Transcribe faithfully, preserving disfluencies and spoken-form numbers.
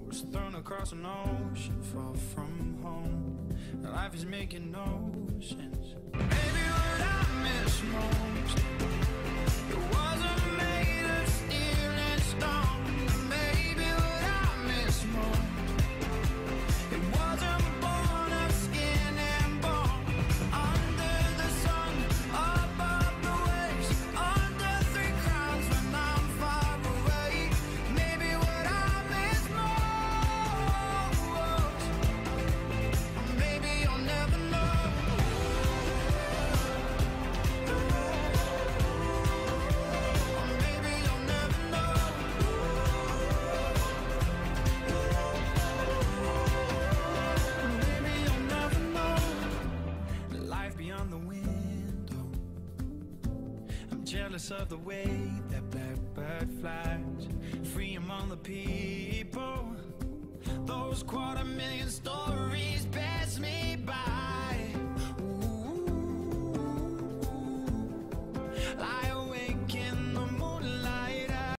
rose thrown across an ocean far from home. Life is making no sense. Maybe what I miss most, it wasn't made of steel and stone. Maybe what I miss most, it wasn't born of skin and bone. Under the sun, above the waves, under three crowns when I'm far away. Maybe what I miss most, maybe you'll never know. Maybe you'll never know. Maybe you'll never know. Life beyond the window. I'm jealous of the way that blackbird flies, free among the people. Those quarter million stories pass me by. Ooh, like